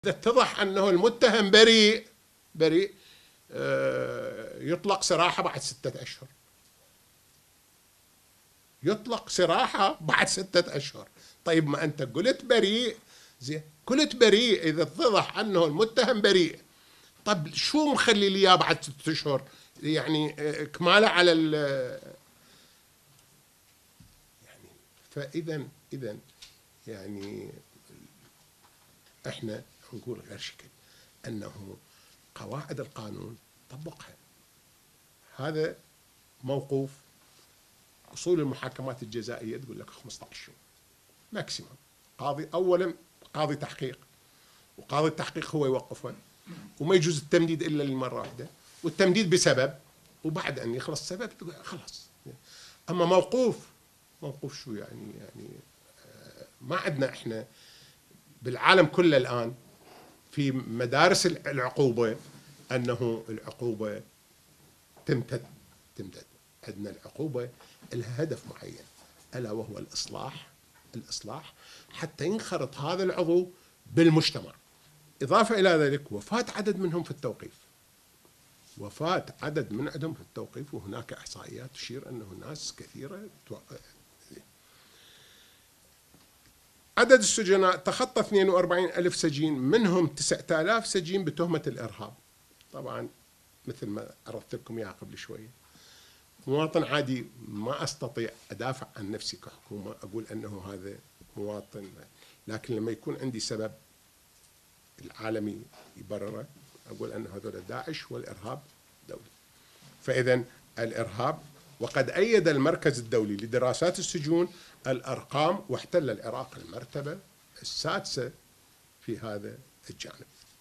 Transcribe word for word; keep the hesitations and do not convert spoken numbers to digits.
اتضح أنه المتهم بريء بريء يطلق سراحة بعد ستة أشهر، يطلق سراحة بعد ستة أشهر. طيب ما أنت قلت بريء، زين قلت بريء، إذا اتضح أنه المتهم بريء، طب شو مخلي لي إياه بعد ستة أشهر؟ يعني كمالة على ال يعني فإذا إذا يعني إحنا نقول غير شكل أنه قواعد القانون طبقها. هذا موقوف أصول المحاكمات الجزائية تقول لك خمسة عشر يوم ماكسيموم. قاضي أولا قاضي تحقيق، وقاضي التحقيق هو يوقفه، وما يجوز التمديد إلا لمرة واحدة، والتمديد بسبب، وبعد أن يخلص السبب خلاص. أما موقوف موقوف شو يعني؟ يعني ما عندنا إحنا بالعالم كله الآن في مدارس العقوبة أنه العقوبة تمتد تمتد عندنا العقوبة لها هدف معين، ألا وهو الإصلاح الإصلاح حتى ينخرط هذا العضو بالمجتمع. إضافة إلى ذلك وفاة عدد منهم في التوقيف، وفاة عدد من عندهم في التوقيف، وهناك إحصائيات تشير أنه ناس كثيرة توقف. عدد السجناء تخطى اثنين وأربعين ألف سجين، منهم تسعة آلاف سجين بتهمة الإرهاب. طبعا مثل ما عرضت لكم إياها قبل شوية، مواطن عادي ما أستطيع أدافع عن نفسي كحكومة أقول أنه هذا مواطن، لكن لما يكون عندي سبب العالمي يبرره أقول أن هذول داعش والإرهاب دولي. فإذا الإرهاب، وقد أيد المركز الدولي لدراسات السجون الأرقام، واحتل العراق المرتبة السادسة في هذا الجانب.